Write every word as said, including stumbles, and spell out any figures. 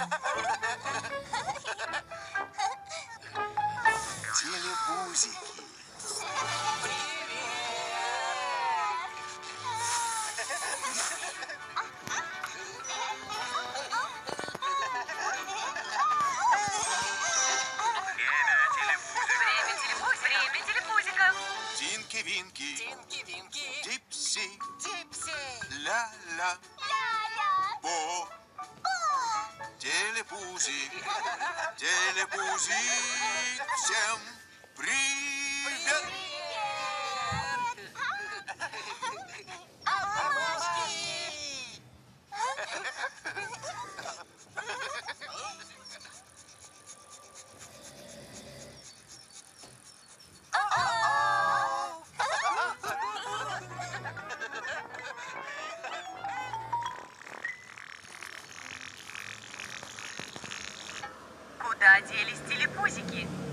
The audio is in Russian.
Телепузики. Время телепузиков. Тинки-винки. Тинки-винки. Дипси. Дипси. Ля-ля. Ля-ля. Бо. Телепузи. Телепузи. Всем привет. Мамочки. Куда делись телепузики?